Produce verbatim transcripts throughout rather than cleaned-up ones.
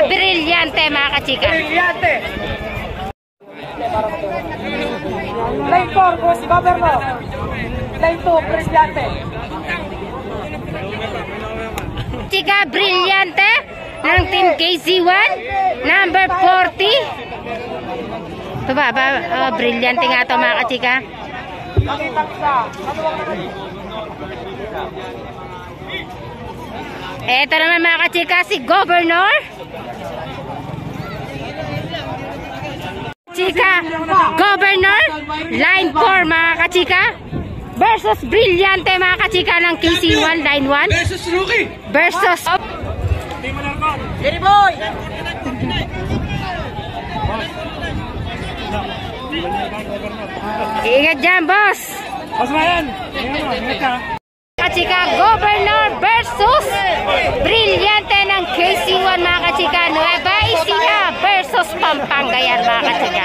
Brillante mga kachika. Brillante. Lane four, Boss Governor. Lane two, Brillante. Chika, Brillante ng Team K Z one, number forty. Ito ba, ba uh, Brillante nga ito mga kachika. Ito naman mga kachika, si Governor. Chika, Governor, line four mga kachika. Versus Brillante mga kachika ng K C one, line one. Versus Rookie. Versus Jerry Boy. Ingat dyan, boss. Boss Mayan. Ingat ka. Kachika, Governor versus Brillante ng K C one mga kachika. Nueva Ecija versus Pampanga yan mga kachika.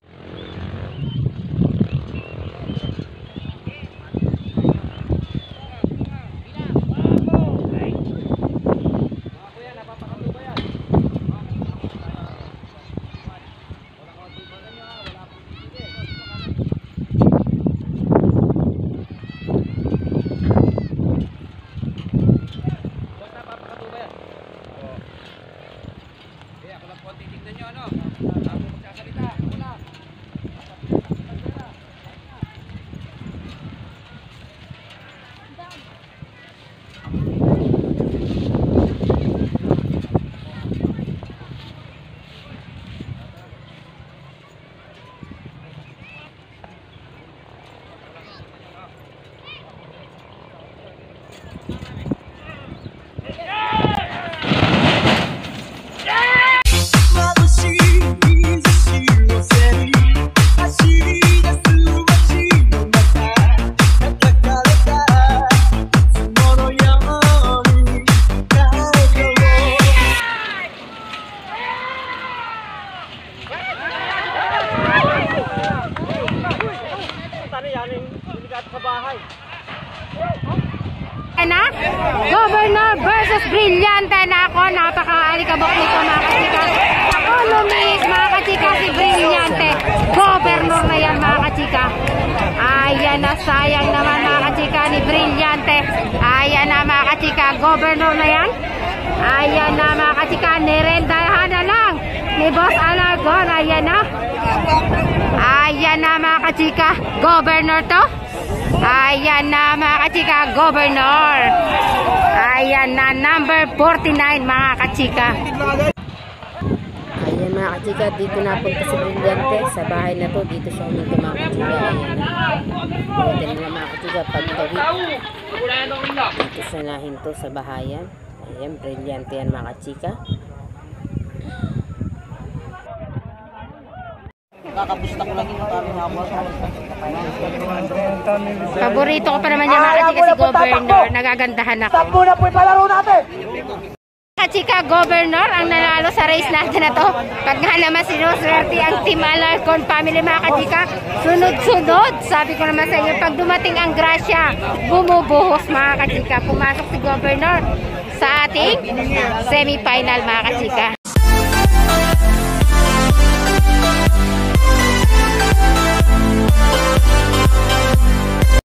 Na? Governor versus Brillante na ako. Napaka-alikabok nito mga kachika. Ako lumis mga kachika si Brillante. Governor na yan mga kachika. Ayan na, sayang naman mga kachika ni Brillante. Ayan na mga kachika. Governor na yan. Ayan na mga kachika. Nirendahan na lang ni Boss Alargon. Ayan na. Ayan na mga kachika. Governor to. Ayan na mga kachika, Governor. Ayan na, number forty-nine mga kachika. Ayan mga kachika, dito napunta si Brillante sa bahay na to. Dito siya umunta mga kachika. Ayan na. Buti nila mga kachika, pagtawid. Dito siya nahinto sa bahayan. Ayan, Brillante yan mga kachika. Kakapusta ko lang yung aming habol. Paborito ko pa naman yung mga kachika si Governor. Nagagandahan ako. Sampo na po yung palaro natin. Kachika, Governor ang nanalo sa race natin na to. Pag nga naman sinuswerte ang Team Alarcon family mga kachika, sunod-sunod. Sabi ko naman sa inyo, pag dumating ang grasya, bumubuhos mga kachika. Pumasok si Governor sa ating semi-final mga kachika.